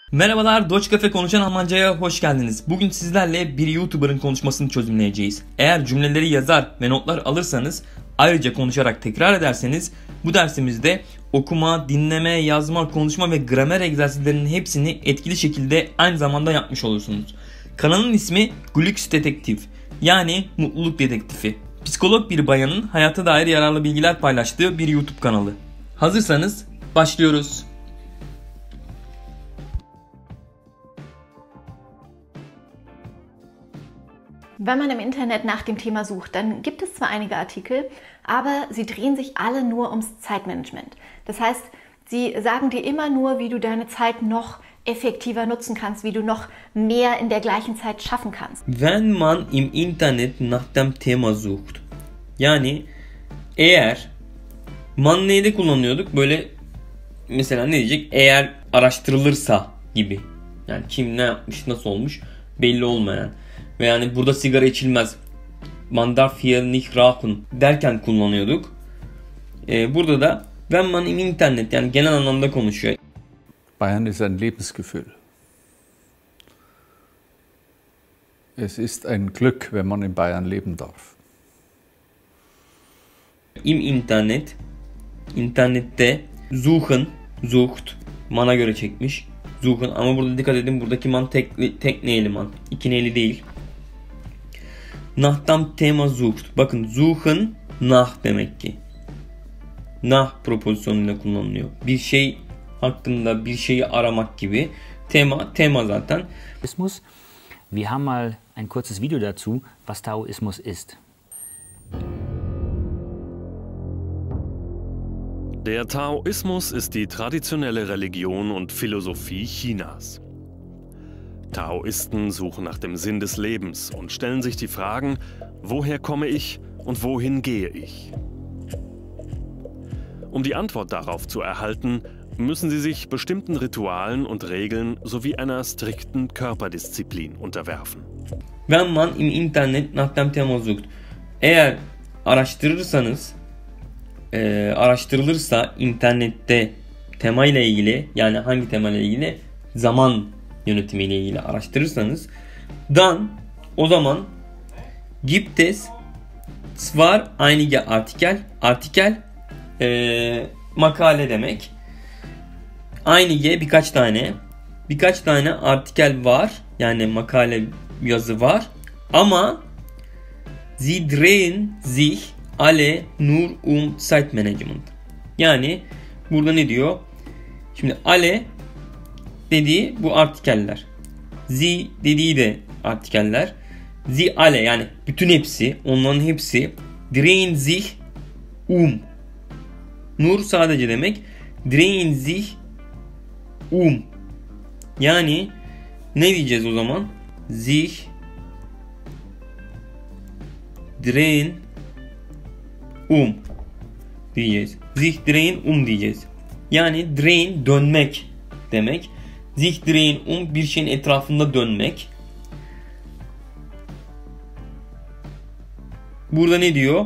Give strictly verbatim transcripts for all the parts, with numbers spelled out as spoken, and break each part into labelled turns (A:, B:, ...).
A: Merhabalar, Doç Cafe Konuşan Almanca'ya hoş geldiniz. Bugün sizlerle bir YouTuber'ın konuşmasını çözümleyeceğiz. Eğer cümleleri yazar ve notlar alırsanız, ayrıca konuşarak tekrar ederseniz bu dersimizde okuma, dinleme, yazma, konuşma ve gramer egzersizlerinin hepsini etkili şekilde aynı zamanda yapmış olursunuz. Kanalın ismi Glücksdetektiv, yani mutluluk dedektifi. Psikolog bir bayanın hayata dair yararlı bilgiler paylaştığı bir YouTube kanalı. Hazırsanız başlıyoruz.
B: Wenn man im Internet nach dem Thema sucht, dann gibt es zwar einige Artikel, aber sie drehen sich alle nur ums Zeitmanagement. Das heißt, sie sagen dir immer nur, wie du deine Zeit noch effektiver nutzen kannst, wie du noch mehr in der gleichen Zeit schaffen kannst.
A: Wenn man im Internet nach dem Thema sucht. Yani eğer man neyde kullanıyorduk? Böyle mesela ne diyecek? Eğer araştırılırsa gibi. Yani kim ne yapmış, nasıl olmuş belli olmayan. Ve yani burada sigara içilmez, man darf hier nicht rauchen derken kullanıyorduk. Ee, burada da wenn man im Internet, yani genel anlamda konuşuyor.
C: Bayern ist ein Lebensgefühl. Es ist ein Glück, wenn man in Bayern leben darf.
A: Im Internet, internette, suchen, sucht, man'a göre çekmiş. Suchen, ama burada dikkat edin, buradaki man tek, tek neyli man, iki neyli değil. Nach dem Thema sucht. Bakın suchen nach demek ki. Nach propozisyonuyla kullanılıyor. Bir şey hakkında bir şeyi aramak gibi. Tema, tema zaten.
D: Taoismus. Wir haben mal ein kurzes Video dazu, was Taoismus ist.
E: Der Taoismus ist die traditionelle Religion und Philosophie Chinas. Taoisten suchen nach dem Sinn des Lebens und stellen sich die Fragen, woher komme ich und wohin gehe ich? Um die Antwort darauf zu erhalten, müssen sie sich bestimmten Ritualen und Regeln sowie einer strikten Körperdisziplin unterwerfen.
A: Wenn man im Internet nach dem Thema sucht. Eğer araştırırsanız, e, araştırılırsa internette tema ile ilgili, yani hangi tema ile ilgili? Zaman yönetimiyle ilgili araştırırsanız, dann, o zaman gibt es zwar einige Artikel, artikel e, makale demek. Einige birkaç tane, birkaç tane artikel var, yani makale, yazı var, ama sie drehen sich alle nur um Zeitmanagement. Yani burada ne diyor? Şimdi alle dediği bu artikeller. Sie dediği de artikeller. Sie alle, yani bütün hepsi, onların hepsi drehen sich um. Nur sadece demek. Drehen sich um. Yani ne diyeceğiz o zaman? Sich drehen um diyeceğiz. Sich drehen um diyeceğiz. Yani drehen dönmek demek. Sich drehen um, bir şeyin etrafında dönmek. Burada ne diyor?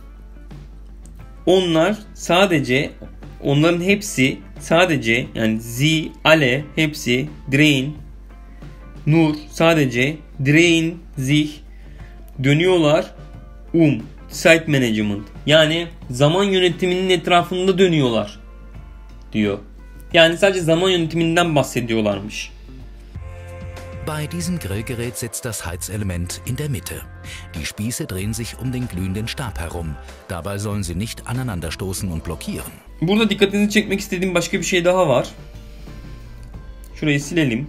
A: Onlar sadece, onların hepsi sadece, yani sie alle hepsi, drehen nur sadece, drehen sich dönüyorlar, um Zeitmanagement, yani zaman yönetiminin etrafında dönüyorlar diyor. Yani sadece zaman yönetiminden bahsediyorlarmış.
F: Bei diesem Grillgerät sitzt das Heizelement in der Mitte. Die Spieße drehen sich um den glühenden Stab herum. Dabei sollen sie nicht aneinanderstoßen und blockieren.
A: Burada dikkatinizi çekmek istediğim başka bir şey daha var. Şurayı silelim.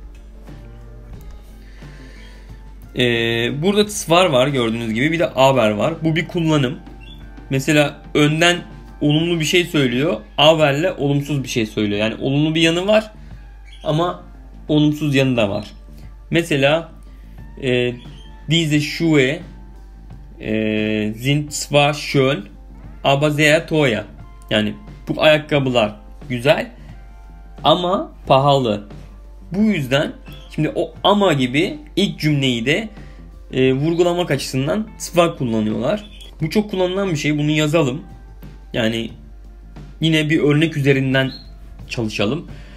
A: Ee, burada zwar var gördüğünüz gibi, bir de aber var. Bu bir kullanım. Mesela önden olumlu bir şey söylüyor, aberle olumsuz bir şey söylüyor. Yani olumlu bir yanı var ama olumsuz yanı da var. Mesela e, diese Schuhe e, sind zwar schön aber sehr teuer. Yani bu ayakkabılar güzel ama pahalı. Bu yüzden şimdi o ama gibi ilk cümleyi de e, vurgulamak açısından zwar kullanıyorlar. Bu çok kullanılan bir şey. Bunu yazalım. Yani yine bir örnek üzerinden çalışalım.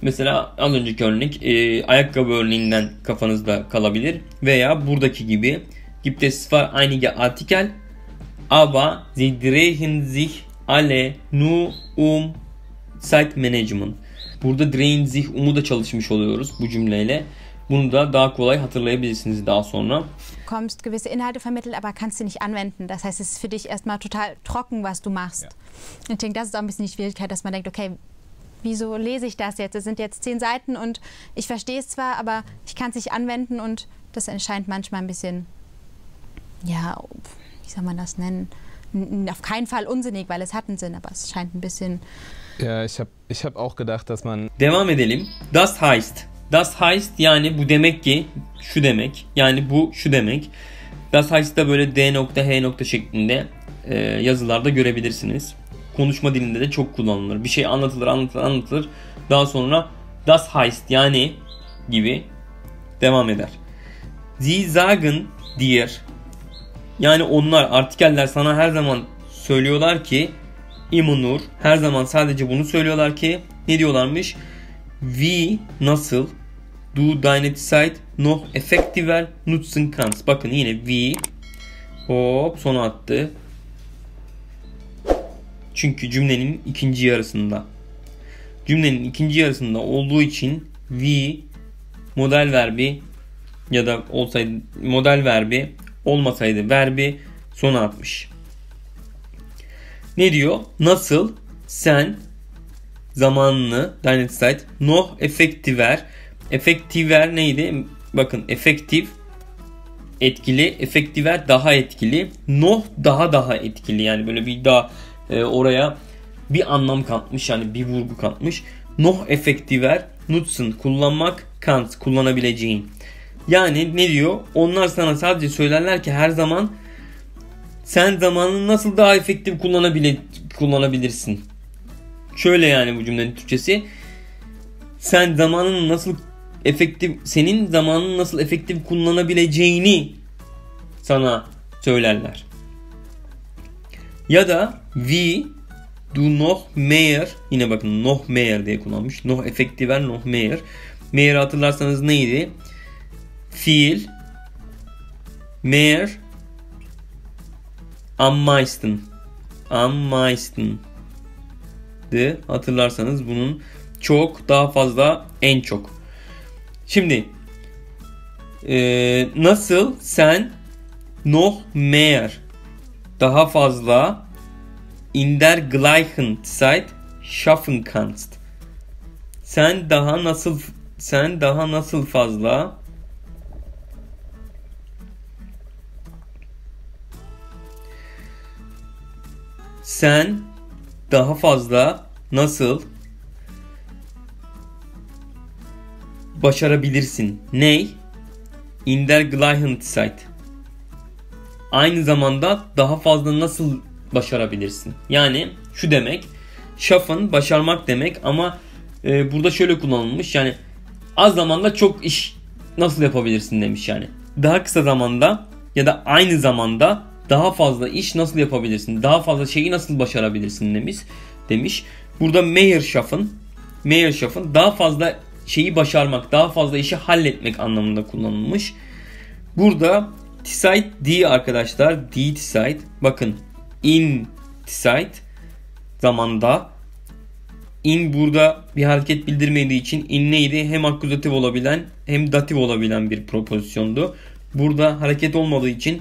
A: Mesela az önceki örnek e, ayakkabı örneğinden kafanızda kalabilir. Veya buradaki gibi gibt es zwar einige Artikel, aber sie drehen sich alle nur um Zeitmanagement. Burada drehen sich um'u da çalışmış oluyoruz bu cümleyle. Bunu da daha kolay hatırlayabilirsiniz daha sonra.
G: Du kommst gewisse Inhalte vermittelt, aber kannst sie nicht anwenden. Das heißt, es ist für dich erstmal total trocken, was du machst. Ja. Ich denke, das ist auch ein bisschen die Schwierigkeit, dass man denkt, okay, wieso lese ich das jetzt? Es sind jetzt zehn Seiten und ich verstehe es zwar, aber ich kann es nicht anwenden und das erscheint manchmal ein bisschen, ja, wie soll man das nennen? Auf keinen Fall unsinnig, weil es hat einen Sinn, aber es scheint ein bisschen...
H: Ja, ich habe ich hab auch gedacht, dass man...
A: Devam edelim. Das heißt. Das heißt yani bu demek ki şu demek. Yani bu şu demek. Das heißt da böyle D nokta H nokta şeklinde e, yazılarda görebilirsiniz. Konuşma dilinde de çok kullanılır. Bir şey anlatılır, anlatılır, anlatılır. Daha sonra das heißt yani gibi devam eder. Sie sagen dir yani onlar, artikeller sana her zaman söylüyorlar ki immer nur, her zaman sadece bunu söylüyorlar ki ne diyorlarmış? Wie nasıl du deine Zeit noch effektiver nutzen kannst. Bakın yine wie hop sona attı. Çünkü cümlenin ikinci yarısında. Cümlenin ikinci yarısında olduğu için wie model verbi ya da olsaydı model verbi, olmasaydı verbi sona atmış. Ne diyor? Nasıl sen zamanını deine Zeit noch effektiver. Effektiver neydi? Bakın efektif etkili, effektiver daha etkili, noch daha daha etkili. Yani böyle bir daha e, oraya bir anlam katmış, yani bir vurgu katmış. Noch effektiver nutzen kullanmak, kannst kullanabileceğin. Yani ne diyor? Onlar sana sadece söylerler ki her zaman sen zamanını nasıl daha efektif kullanabile kullanabilirsin. Şöyle yani bu cümlenin Türkçesi. Sen zamanını nasıl efektif, senin zamanını nasıl efektif kullanabileceğini sana söylerler. Ya da wie du noch mehr, yine bakın noch mehr diye kullanmış. Noch effektiver, noch mehr. Mehr hatırlarsanız neydi? Fiil, mehr, am meisten. Am meisten. De hatırlarsanız bunun çok, daha fazla, en çok. Şimdi e, nasıl sen noch mehr daha fazla in der gleichen Zeit schaffen kannst. Sen daha nasıl sen daha nasıl fazla sen daha fazla nasıl başarabilirsin? Ney? In der gleichen Zeit. Aynı zamanda daha fazla nasıl başarabilirsin? Yani şu demek, schaffen başarmak demek ama e, burada şöyle kullanılmış. Yani az zamanda çok iş nasıl yapabilirsin demiş yani. Daha kısa zamanda ya da aynı zamanda daha fazla iş nasıl yapabilirsin? Daha fazla şeyi nasıl başarabilirsin demiş. Demiş. Burada mehr schaffen, mehr schaffen daha fazla şeyi başarmak, daha fazla işi halletmek anlamında kullanılmış. Burada Zeit die arkadaşlar, die Zeit. Bakın in Zeit zamanda. In burada bir hareket bildirmediği için in neydi? Hem akuzatif olabilen hem datif olabilen bir propozisyondu. Burada hareket olmadığı için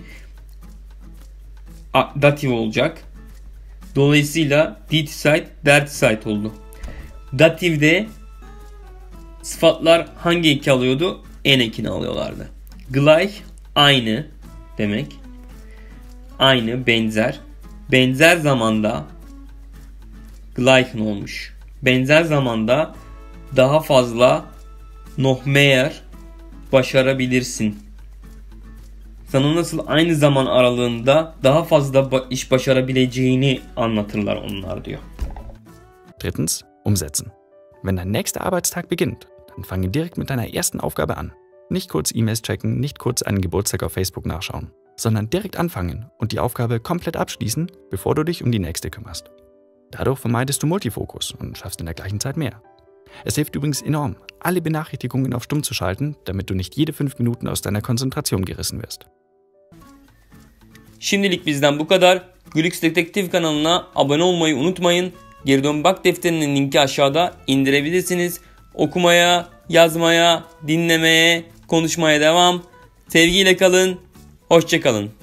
A: datif olacak. Dolayısıyla die Zeit, der Zeit oldu. Datifde sıfatlar hangi eki alıyordu? En ekini alıyorlardı. Gleich aynı demek. Aynı, benzer. Benzer zamanda gleichen olmuş. Benzer zamanda daha fazla noch mehr başarabilirsin. Sana nasıl aynı zaman aralığında daha fazla iş başarabileceğini anlatırlar onlar diyor.
I: Drittens, umsetzen. Wenn dein nächster Arbeitstag beginnt, dann fange direkt mit deiner ersten Aufgabe an. Nicht kurz E-Mails checken, nicht kurz einen Geburtstag auf Facebook nachschauen, sondern direkt anfangen und die Aufgabe komplett abschließen, bevor du dich um die nächste kümmerst. Dadurch vermeidest du Multifokus und schaffst in der gleichen Zeit mehr. Es hilft übrigens enorm, alle Benachrichtigungen auf Stumm zu schalten, damit du nicht jede fünf Minuten aus deiner Konzentration gerissen wirst.
A: Şimdilik bizden bu kadar. Glux Detektif kanalına abone olmayı unutmayın. Geri dön bak defterinin linki aşağıda, indirebilirsiniz. Okumaya, yazmaya, dinlemeye, konuşmaya devam. Sevgiyle kalın. Hoşça kalın.